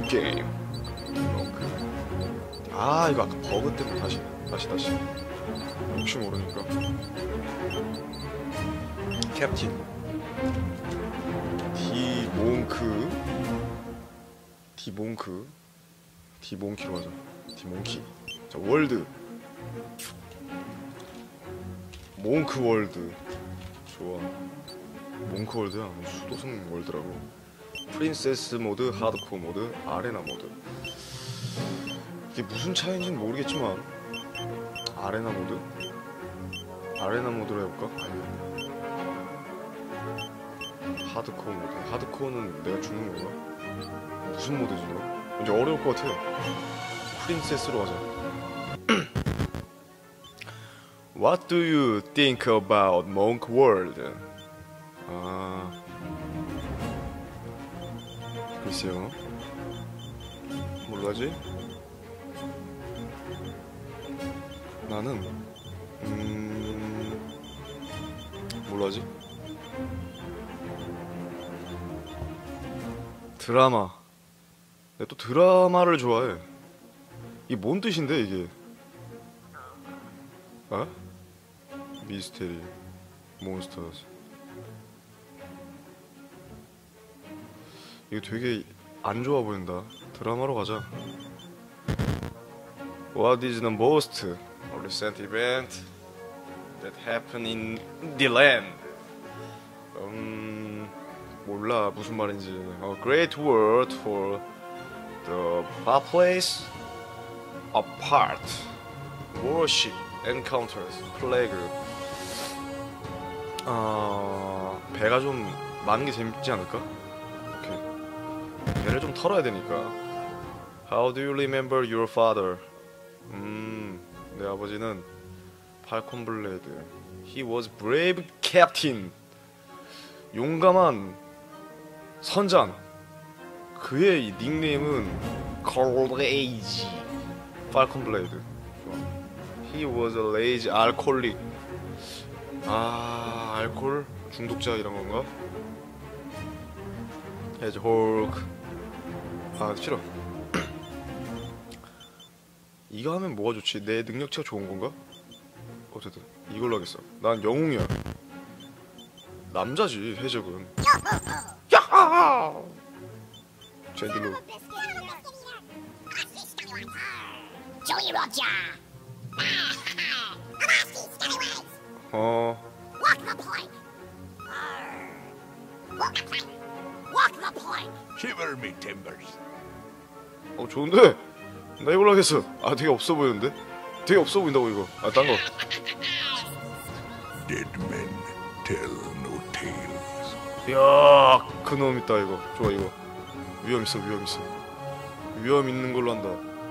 게임. 아 이거 아까 버그 때문에 다시 혹시 모르니까. 캡틴 디몽키로 하자. 디몽키. 자, 월드 몽크 월드. 좋아. 몽크 월드야. 수도승 월드라고. 프린세스 모드, 하드코어 모드, 아레나 모드. 이게 무슨 차이인지는 모르겠지만 아레나 모드로 해볼까? 아니면 하드코어 모드. 하드코어는 내가 죽는 건가? 무슨 모드지 이거? 왠지 어려울 것 같아. 프린세스로 가자. What do you think about Monk World? 아, 글쎄요. 뭘로 하지? 나는 뭘로 하지? 드라마. 내가 또 드라마를 좋아해. 이게 뭔 뜻인데 이게? 어? 미스테리, 몬스터즈. 이거 되게 안 좋아 보인다. 드라마로 가자. What is the most recent event that happened in the land? 몰라 무슨 말인지. A great word for the place apart. Worship, encounters, plague. 배가 좀 많은 게 재밌지 않을까? 오케이. 배를 좀 털어야 되니까. How do you remember your father? 내 아버지는 팔콘 블레이드. He was brave captain. 용감한 선장. 그의 닉네임은 콜레이지. 팔콘 블레이드. He was a lazy alcoholic. 아, 알코올 중독자 이런 건가? As Hulk. 아, 싫어. 이거 하면 뭐가 좋지? 내 능력치가 좋은 건가? 어쨌든 이걸로 하겠어. 난 영웅이야. 남자지, 해적은. 야하! 젠들로. 조이 로저. Walk the plank. Walk the plank. Shiver me timbers. 좋은데? 나 이걸로 하겠어. 아, 되게 없어 보이는데? 되게 없어 보인다고 이거. 아, 딴 거. Dead men tell no tales. 이야, 그놈 있다 이거. 좋아 이거. 위험 있어. 위험 있는 걸로 한다.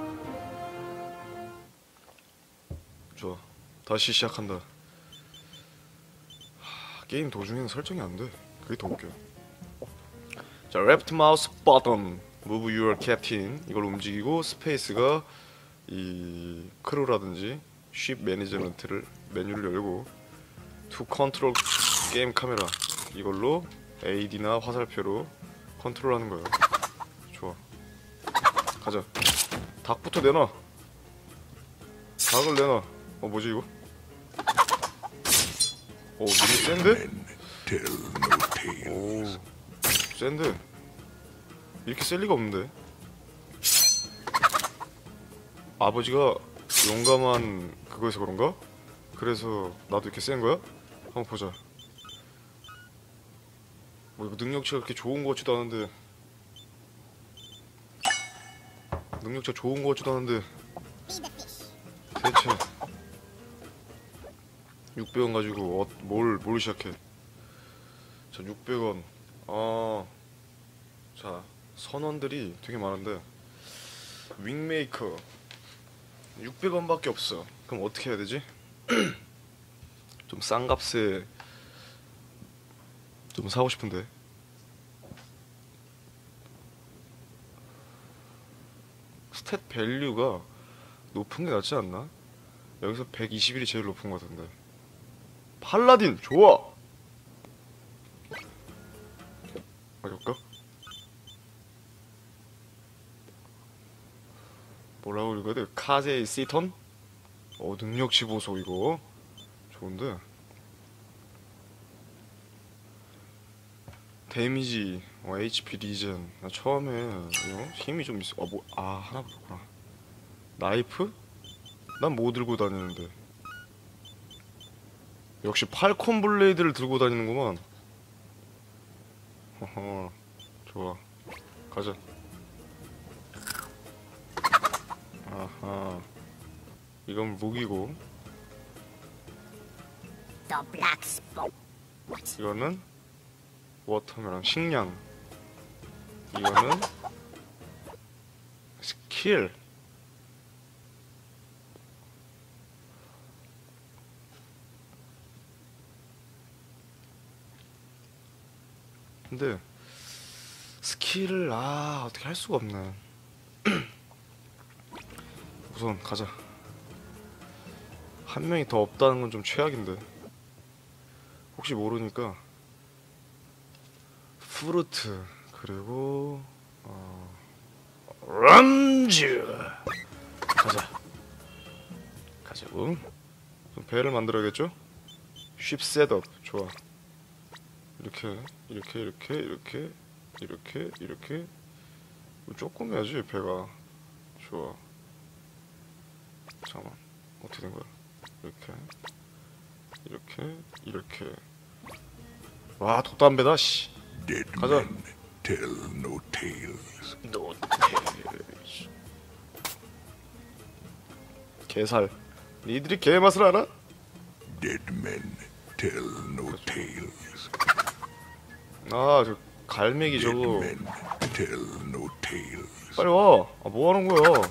좋아. 다시 시작한다. 게임 도중에는 설정이 안 돼. 그게 더 웃겨. 자, left mouse button, move your captain. 이걸 움직이고 스페이스가 이 크루라든지 쉽 매니저먼트를 메뉴를 열고 to control 게임 카메라. 이걸로 AD나 화살표로 컨트롤하는 거야. 좋아. 가자. 닭부터 내놔. 닭을 내놔. 뭐지 이거? 오, 너무 센데? 오, 센데? 이렇게 쓸 리가 없는데? 아버지가 용감한 그거에서 그런가? 그래서 나도 이렇게 센 거야? 한번 보자. 뭐 이거 능력치가 그렇게 좋은 거 같지도 않은데. 능력치가 좋은 거 같지도 않은데. 대체 600원 가지고 뭘 시작해? 자, 600원. 자, 선원들이 되게 많은데 윙메이커 600원밖에 없어. 그럼 어떻게 해야 되지? 좀 싼 값에 좀 사고 싶은데. 스탯 밸류가 높은 게 낫지 않나? 여기서 121이 제일 높은 것 같은데. 팔라딘 좋아. 가볼까? 이거거든. 카제이 시턴. 능력치 보소 이거 좋은데. 데미지, HP 리젠. 나 처음에 이거 힘이 좀 있어. 하나 그렇구나. 나이프? 난 뭐 들고 다니는데. 역시 팔콘 블레이드를 들고 다니는구만. 허허, 좋아. 가자. 아하. 이건 무기고. The black spot. What? 이거는 워터멜론 식량. 이거는 스킬. 근데 스킬을 어떻게 할 수가 없네. 우선 가자. 한 명이 더 없다는 건 좀 최악인데. 혹시 모르니까 프루트 그리고 람즈 가자고. 좀 배를 만들어야겠죠? 쉽 셋업. 좋아. 이렇게 조금 해야지 배가. 좋아. 잠깐만, 어떻게 된 거야? 이렇게. 와, 돛담배다 씨. Dead 가자. men tell no tales. 개살. 니들이 개 맛을 알아? Dead men tell no tales. 저 갈매기 Dead 저거. men tell no tales. 빨리 와. 뭐 하는 거야?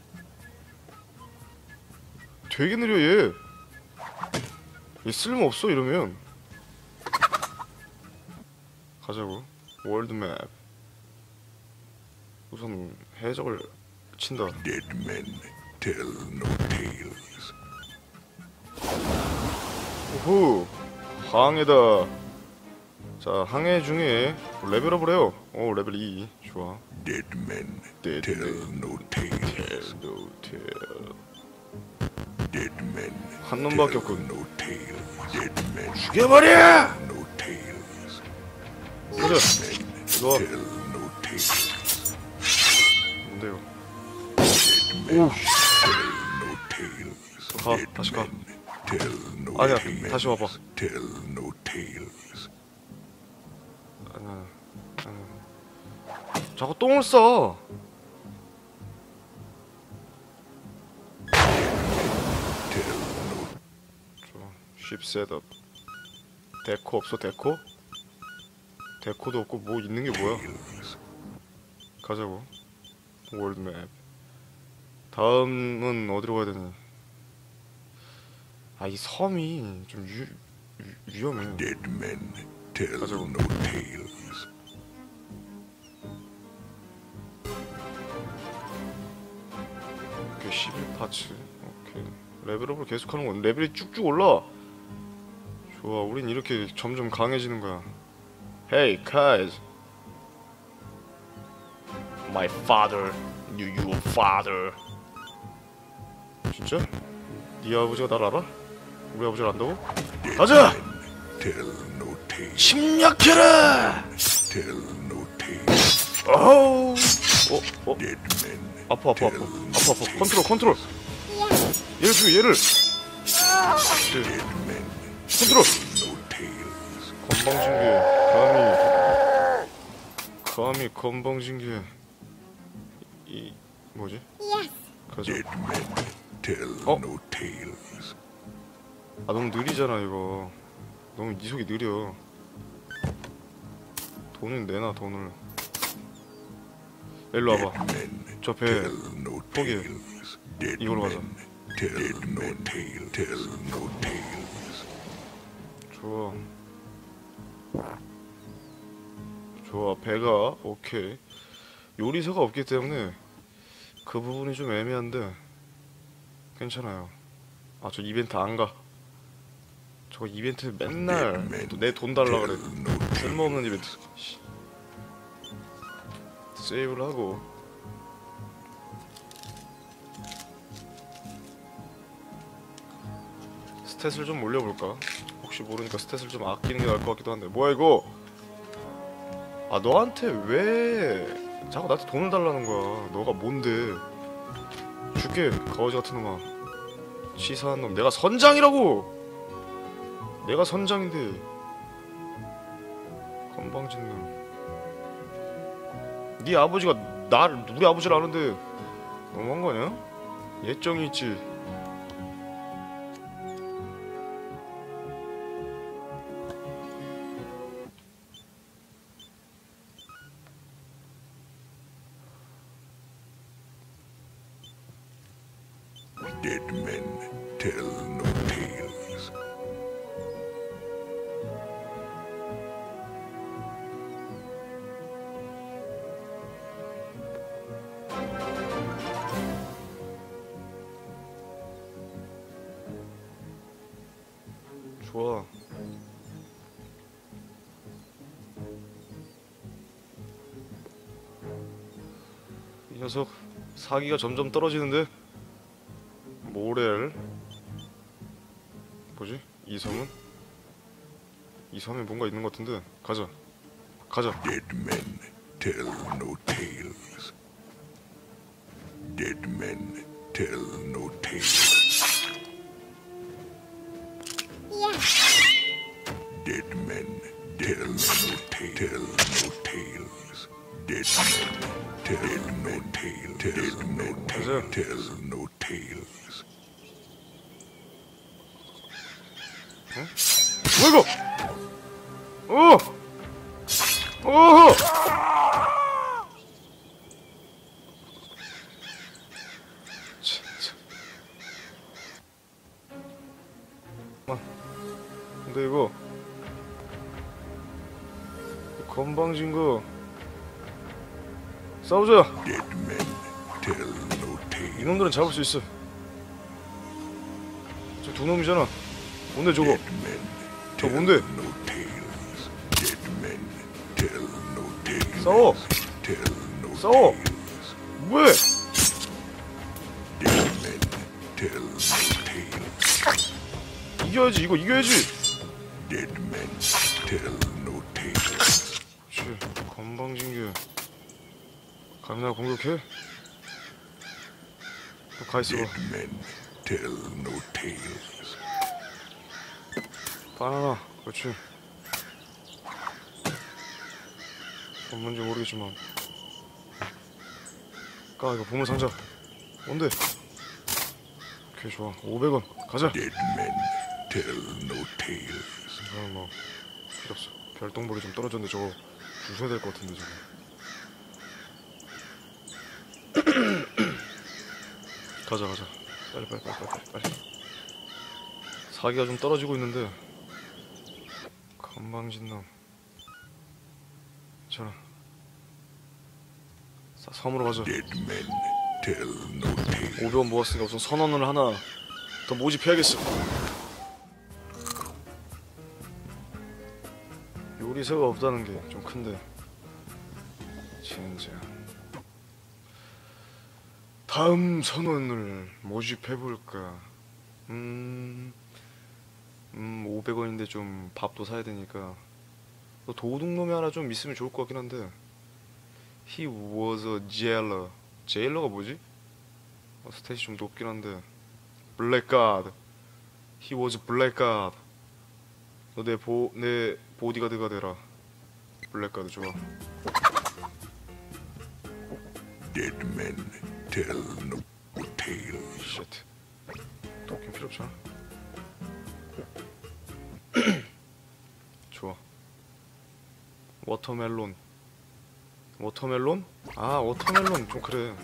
되게 느려 얘. 얘 쓸모 없어 이러면. 가자고. 월드맵. 우선 해적을 친다. Dead men tell no tales. 오호. 항해다. 자, 항해 중에 레벨업을 해요. 레벨 2. 좋아. Dead men Dead tell men no tales. Dead men 한 놈밖에 tell 없군. no tales. Dead men 죽여버려! no tales. 가자. 이거 Tell no tales. 뭔데요? No 오. tales. 가. 다시 가. Tell no 아니야, tales. 다시 와봐. Tell no tales. 자꾸 똥을 싸. Tell no 좋아. 쉽 셋업. 데코 없어 데코? 데코도 없고 뭐 있는 게 뭐야? tales. 가자고. 월드맵. 다음은 어디로 가야 되니? 이 섬이 좀 위험해. Dead men tell 가자고. no tales. 오케이, 11파츠. 오케이. 레벨업을 계속하는 건 레벨이 쭉쭉 올라. 좋아, 우린 이렇게 점점 강해지는 거야. Hey, guys. My father knew your father. 진짜? 네 아버지가 날 알아? 우리 아버지를 안다고? 가자! Tell no tales. 침략해라! Tell no tales. 어우! Dead men 아파. 컨트롤. 얘를 죽여, 얘를! dead men 컨트롤! no tales. 감히 건방진게. 뭐지? Yes. 가자. Dead men tell 어? no tales. 너무 느리잖아 이거. 너무 네 속이 느려. 돈은 내놔 돈을. 일로 와봐. Men 저 배 tell no 포기해. tales. Dead 이걸로 가자. men tell no tales. Tell no tales. 좋아 배가 오케이. 요리사가 없기 때문에 그 부분이 좀 애매한데 괜찮아요. 저 이벤트 안 가. 저 이벤트 맨날 내 돈 달라 그래. 쓸모없는 이벤트. 씨. 세이브를 하고 스탯을 좀 올려볼까? 혹시 모르니까 스탯을 좀 아끼는 게 나을 것 같기도 한데. 뭐야 이거? 아 너한테 왜 자꾸 나한테 돈을 달라는 거야? 너가 뭔데? 줄게 거지 같은 놈아. 치사한 놈. 내가 선장이라고. 내가 선장인데. 건방진 놈. 네 아버지가 나를 우리 아버지를 아는데 너무한 거 아니야? 예정이 있지. Dead men tell no tales. 좋아. 이 녀석 사기가 점점 떨어지는데. 모렐 뭐지? 이 섬은? 이 섬에 뭔가 있는 것 같은데. 가자. 가자. Dead men tell no tales. Dead men tell no tales. Dead men tell no tales. Tell no tales. Dead men tell. Dead men tell no tales. 뭐 이거? 어허! 진짜. 근데 이거 건방진 거 싸우자. Dead men tell no tales. 이놈들은 잡을 수 있어. 저 두 놈이잖아. 뭔데 저거? Dead men 저 tell 뭔데? no tales. Dead men tell no tales. 싸워. Tell no 싸워. tales. 뭐해? Dead men tell no tales. 이겨야지. 이거 이겨야지. Dead men tell no tales. 그렇지. 건방진 게 감히 나 공격해? 너 가있어 봐. Dead men tell no tales. 바나나. 그렇지. 뭔지 모르겠지만 까 이거 보물상자. 뭔데? 오케이 좋아. 500원 가자. Dead men tell no tales. 이거는 뭐 필요 없어. 별똥볼이 좀 떨어졌는데 저거 주셔야 될 것 같은데 저거. 가자 가자. 빨리. 사기가 좀 떨어지고 있는데. 건방진 놈. 자, 섬으로 가자. Dead men tell no tales. 500원 모았으니까 우선 선원을 하나 더 모집해야겠어. 요리사가 없다는 게 좀 큰데. 진짜. 다음 선원을 모집해볼까. 500원인데 좀 밥도 사야 되니까. 또 도둑놈이 하나 좀 있으면 좋을 것 같긴 한데. He was a jailer. 제일러가 뭐지? 스탯이 좀 높긴 한데. 블랙가드. He was 블랙가드. 너 내 보디가드가 되라. 블랙가드 좋아. Dead men tell no tales. 쉣. 도끼 필요 없잖아. 좋아. 워터멜론. 워터멜론? 아 워터멜론 좀 그래.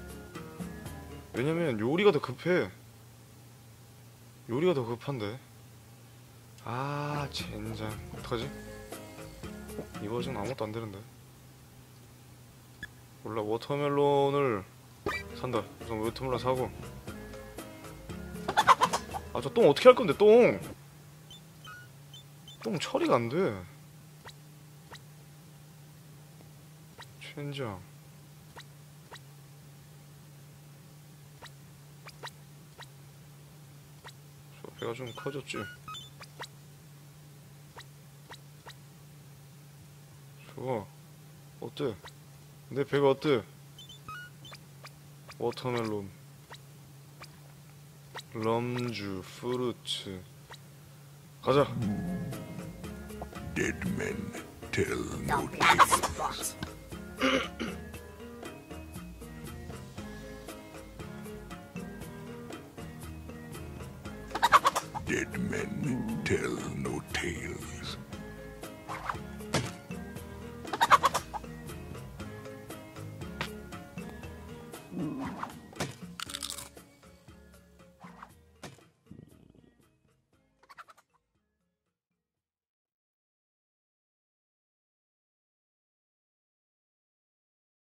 왜냐면 요리가 더 급해. 요리가 더 급한데. 아 젠장. 어떡하지? 이거 지금 아무것도 안 되는데. 몰라. 워터멜론을 산다. 우선 워터멜론 사고. 아 저 똥 어떻게 할 건데 똥? 똥 처리가 안 돼. 젠장. 저 배가 좀 커졌지. 좋아. 어때? 내 배가 어때? 워터멜론, 럼주, 프루츠. 가자. Dead men tell The no black tales. spot. Dead men tell no tales.